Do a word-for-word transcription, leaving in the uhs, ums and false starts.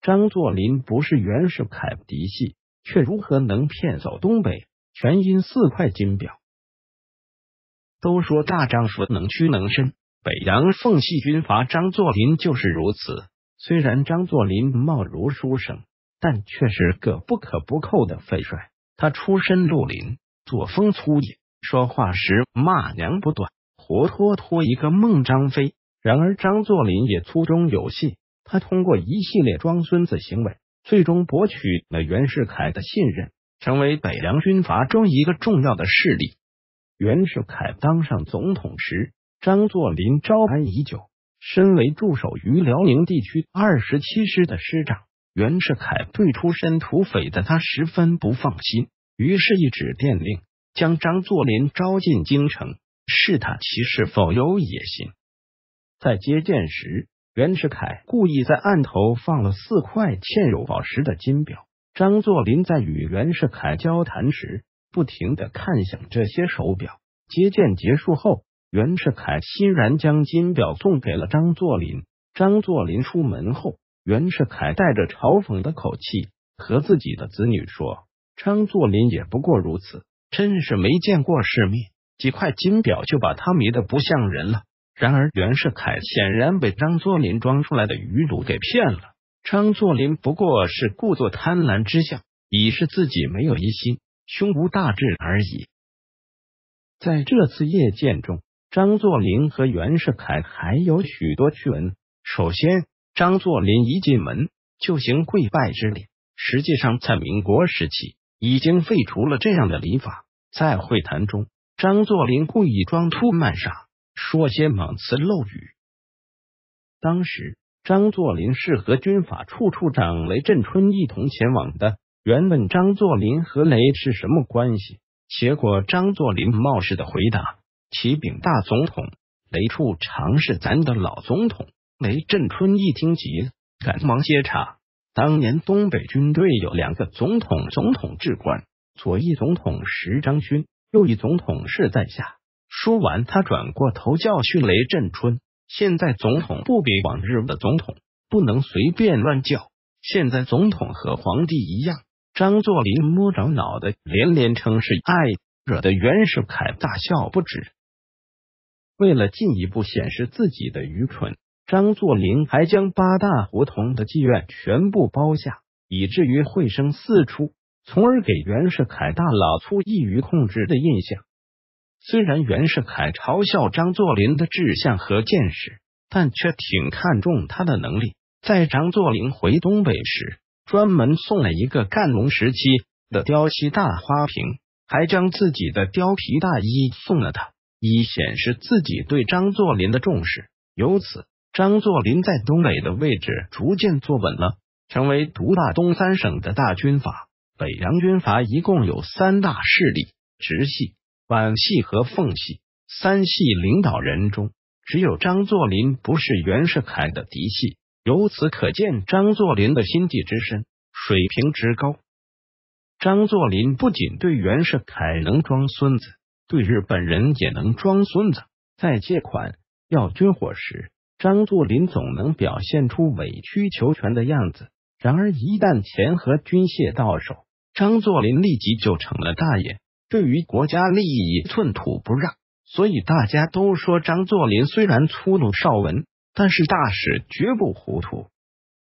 张作霖不是袁世凯嫡系，却如何能骗走东北？全因四块金表。都说大丈夫能屈能伸，北洋奉系军阀张作霖就是如此。虽然张作霖貌如书生，但却是个不可不扣的废帅。他出身绿林，作风粗野，说话时骂娘不断，活脱脱一个孟张飞。然而张作霖也粗中有细，他通过一系列装孙子行为，最终博取了袁世凯的信任，成为北洋军阀中一个重要的势力。袁世凯当上总统时，张作霖招安已久，身为驻守于辽宁地区二十七师的师长，袁世凯对出身土匪的他十分不放心，于是一纸电令将张作霖招进京城，试探其是否有野心。在接见时，袁世凯故意在案头放了四块嵌有宝石的金表。张作霖在与袁世凯交谈时，不停地看向这些手表。接见结束后，袁世凯欣然将金表送给了张作霖。张作霖出门后，袁世凯带着嘲讽的口气和自己的子女说：“张作霖也不过如此，真是没见过世面，几块金表就把他迷得不像人了。”然而袁世凯显然被张作霖装出来的余鲁给骗了。张作霖不过是故作贪婪之相，以示自己没有疑心，胸无大志而已。在这次夜见中，张作霖和袁世凯还有许多趣闻。首先，张作霖一进门就行跪拜之礼，实际上在民国时期已经废除了这样的礼法。在会谈中，张作霖故意装秃卖傻，说些莽词漏语。当时张作霖是和军法处处长雷震春一同前往的，原问张作霖和雷是什么关系，结果张作霖冒失的回答：“启禀大总统，雷处长是咱的老总统。”雷震春一听急了，赶忙接茬：“当年东北军队有两个总统，总统至官，左翼总统是张勋，右翼总统是在下。”说完，他转过头教训雷震春：“现在总统不比往日的总统，不能随便乱叫。现在总统和皇帝一样。”张作霖摸着脑袋，连连称是爱，惹得袁世凯大笑不止。为了进一步显示自己的愚蠢，张作霖还将八大胡同的妓院全部包下，以至于会声四出，从而给袁世凯大老粗易于控制的印象。虽然袁世凯嘲笑张作霖的志向和见识，但却挺看重他的能力。在张作霖回东北时，专门送了一个干隆时期的貂漆大花瓶，还将自己的貂皮大衣送了他，以显示自己对张作霖的重视。由此，张作霖在东北的位置逐渐坐稳了，成为独大东三省的大军阀。北洋军阀一共有三大势力：直系、皖系和奉系。三系领导人中，只有张作霖不是袁世凯的嫡系，由此可见张作霖的心计之深，水平之高。张作霖不仅对袁世凯能装孙子，对日本人也能装孙子。在借款要军火时，张作霖总能表现出委曲求全的样子，然而一旦钱和军械到手，张作霖立即就成了大爷，对于国家利益寸土不让。所以大家都说张作霖虽然粗鲁少文，但是大事绝不糊涂。